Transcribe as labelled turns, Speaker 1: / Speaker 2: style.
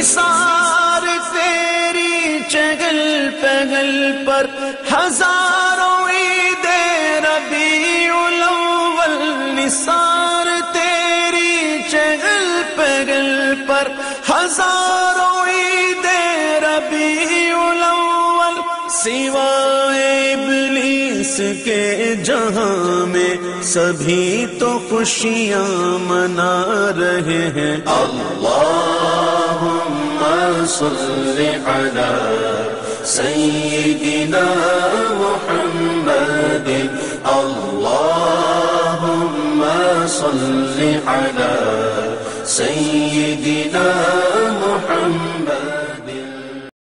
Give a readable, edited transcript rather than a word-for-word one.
Speaker 1: निसार तेरी चगल पगल पर, हजारों ईदे रबीउल अव्वल। निसार तेरी चगल पगल पर, हजारों ईदे रबीउल अव्वल। सिवाए इब्लीस के जहां में सभी तो खुशियां मना रहे हैं। अल्लाहुम्मा सल्लि अला सय्यिदिना मुहम्मदिन। अल्लाहुम्मा सल्लि अला सय्यिदिना मुहम्मद।